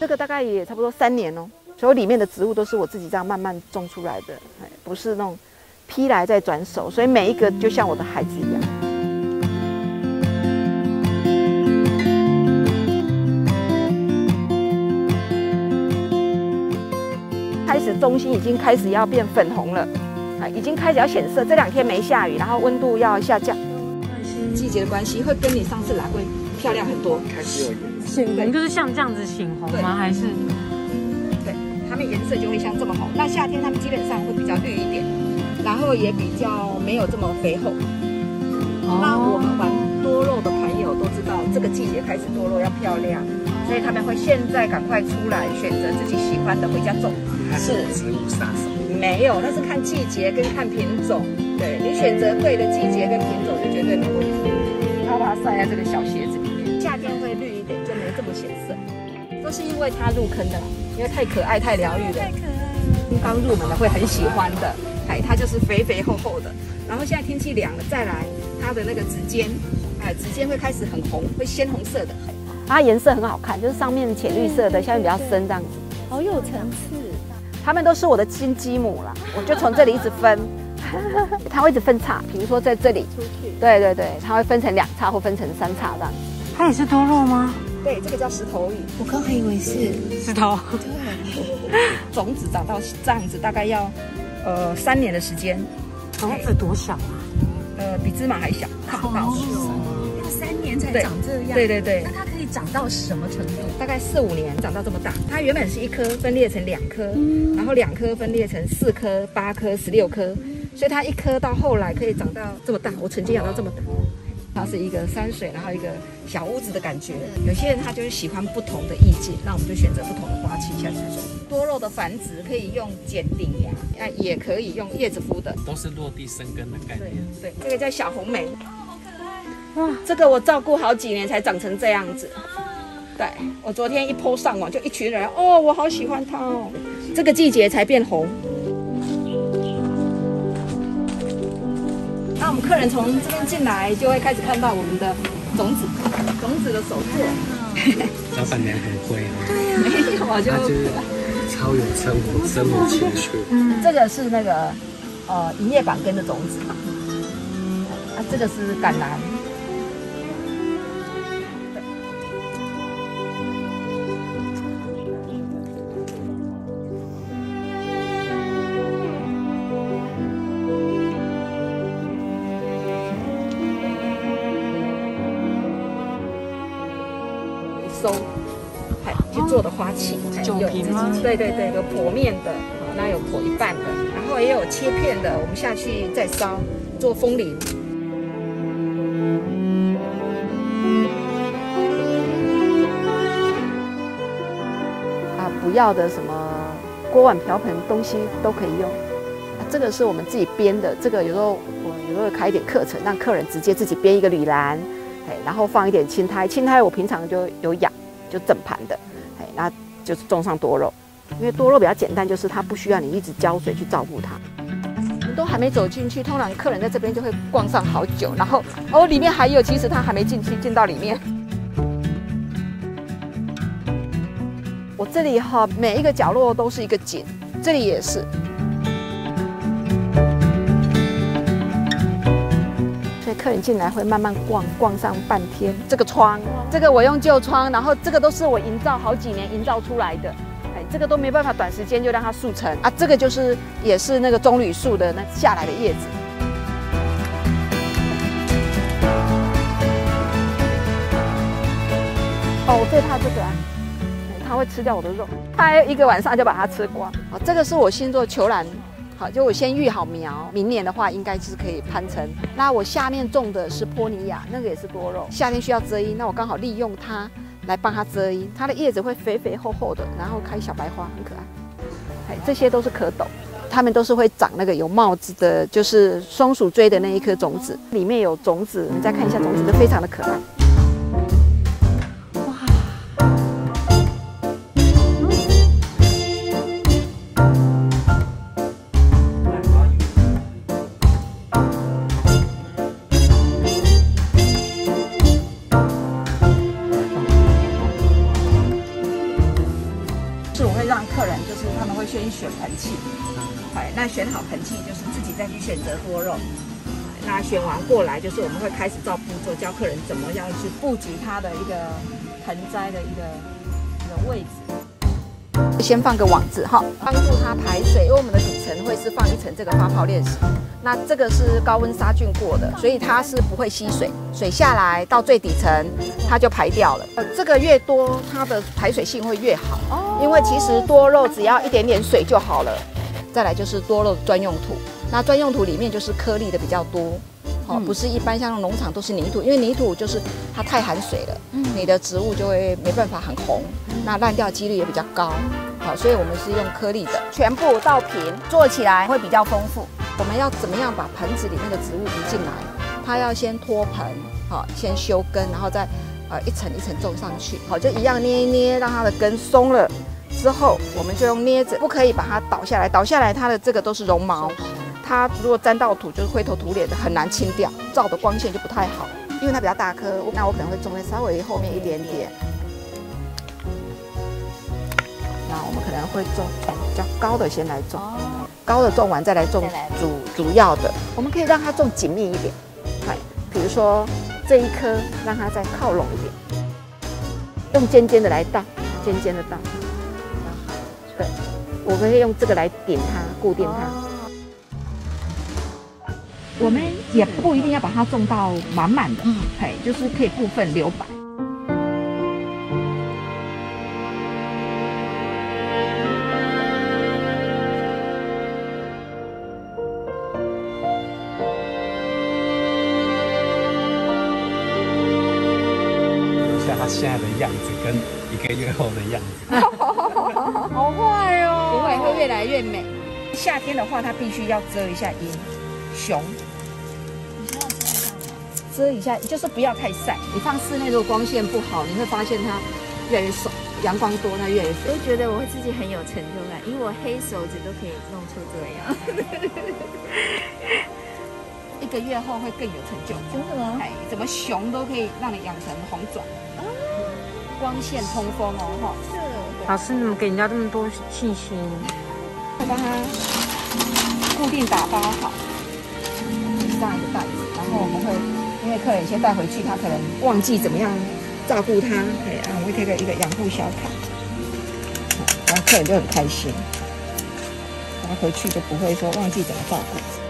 这个大概也差不多3年哦。所以里面的植物都是我自己这样慢慢种出来的，不是那种批来再转手，所以每一个就像我的孩子一样。开始中心已经开始要变粉红了，已经开始要显色。这2天没下雨，然后温度要下降。季节的关系会跟你上次来会漂亮很多。开始有显红，就是像这样子显红吗？还是？ 对，它们颜色就会像这么红。那夏天它们基本上会比较绿一点，然后也比较没有这么肥厚。那我们玩多肉的朋友都知道，这个季节开始多肉要漂亮，所以他们会现在赶快出来选择自己喜欢的回家种。 是植物杀手？ 没有，那是看季节跟看品种。对，你选择对的季节跟品种就绝对没问题。然后把它塞在这个小鞋子里面，夏天会绿一点，就没这么显色。都是因为它入坑的，因为太可爱、太疗愈了。太可爱。刚入门的会很喜欢的，它就是肥肥厚厚的。然后现在天气凉了，再来它的那个指尖，指尖会开始很红，会鲜红色的。它颜色很好看，就是上面浅绿色的，下面比较深这样子。 好有层次。 它们都是我的金鸡母啦，我就从这里一直分，它会一直分叉，比如说在这里，对对对，它会分成2叉或分成3叉这样子。 它也是多肉吗？ 对，这个叫石头芋。 我刚还以为是石头。 对，种子长到这样子大概要3年的时间。 种子多小啊？ 比芝麻还小，看不到。 要3年才长这样。 对对对。 那它可以长到什么程度？ 大概4、5年长到这么大。它原本是1颗分裂成2颗，然后2颗分裂成4颗、8颗、16颗，所以它1颗到后来可以长到这么大。我曾经养到这么大。它是一个山水，然后一个小屋子的感觉。有些人他就是喜欢不同的意境，那我们就选择不同的花期下去种。多肉的繁殖可以用剪顶芽，也可以用叶子敷的， 都是落地生根的概念。 对，这个叫小红莓。哇，这个我照顾好几年才长成这样子。对，我昨天一 po 上网，就一群人哦，我好喜欢它哦。这个季节才变红。那我们客人从这边进来，就会开始看到我们的种子的手作。 老板娘很会啊。 对呀，没有啊， 就是超有生活情趣。 这个是那个银叶板根的种子，这个是橄榄。收，去做的花器， 酒瓶吗？ 对对对，有剖面的，那有剖一半的，然后也有切片的，我们下去再烧做风铃。不要的什么锅碗瓢盆东西都可以用。这个是我们自己编的，这个有时候会开一点课程，让客人直接自己编一个铝篮。然后放一点青苔，青苔我平常就有养，就整盘的，然后就是种上多肉，因为多肉比较简单，就是它不需要你一直浇水去照顾它。我们都还没走进去，通常客人在这边就会逛上好久，然后里面还有，其实他还没进去，进到里面。我这里每一个角落都是一个景，这里也是。客人进来会慢慢逛上半天。这个窗，这个我用旧窗，然后这个都是我营造好几年营造出来的，这个都没办法短时间就让它速成啊。这个也是那个棕榈树的那下来的叶子。我最怕这个啊，它会吃掉我的肉，它1个晚上就把它吃光。这个是我新做球兰。好，就我先育好苗，明年的话应该是可以攀成。那我下面种的是波尼亚，那个也是多肉，夏天需要遮阴，那我刚好利用它来帮它遮阴。它的叶子会肥肥厚厚的，然后开小白花，很可爱。这些都是蝌蚪，它们都是会长那个有帽子的，就是松鼠追的那一颗种子，里面有种子，你再看一下种子，都非常的可爱。 是我会让客人就是他们会先选盆器，哎，那选好盆器就是自己再去选择多肉。那选完过来就是我们会开始照步骤教客人怎么样去布局它的一个盆栽的一个位置。先放个网子哈，帮助它排水，因为我们的底层会是放一层这个发泡链石，那这个是高温杀菌过的，所以它是不会吸水，水下来到最底层它就排掉了。这个越多，它的排水性会越好，因为其实多肉只要一点点水就好了。再来就是多肉专用土，那专用土里面就是颗粒的比较多。不是一般像农场都是泥土，因为泥土就是它太含水了，你的植物就会没办法很红，那烂掉几率也比较高。好，所以我们是用颗粒的，全部倒平，做起来会比较丰富。我们要怎么样把盆子里面的植物移进来？它要先脱盆，好，先修根，然后再一层一层种上去。好，就一样捏一捏，让它的根松了之后，我们就用镊子，不可以把它倒下来，倒下来它的这个都是绒毛。它如果沾到土，就是灰头土脸的，很难清掉，照的光线就不太好。因为它比较大颗，那我可能会种在稍微后面一点点。那我们可能会种比较高的先来种，高的种完再来种主要的。我们可以让它种紧密一点，比如说这一颗让它再靠拢一点，用尖尖的来倒，尖尖的倒。对，我可以用这个来顶它，固定它。我们也不一定要把它种到满满的，就是可以部分留白。 留下它现在的样子跟1个月后的样子。 好坏哦！ 不会，会越来越美。夏天的话，它必须要遮一下阴。熊，遮一下，就是不要太晒。你放室内如果光线不好，你会发现它越来越瘦，阳光多它越来越肥。 我觉得我会自己很有成就感，因为我黑手指都可以弄出这样。 1个月后会更有成就。 真的吗？ 怎么熊都可以让你养成红爪。光线通风哦，哈。 是。 老师，你们给人家这么多信心， 会帮它固定打包好。上一个袋子，然后我们会因为客人先带回去，他可能忘记怎么样照顾它，我会贴个一个养护小卡，然后客人就很开心，然后回去就不会说忘记怎么照顾。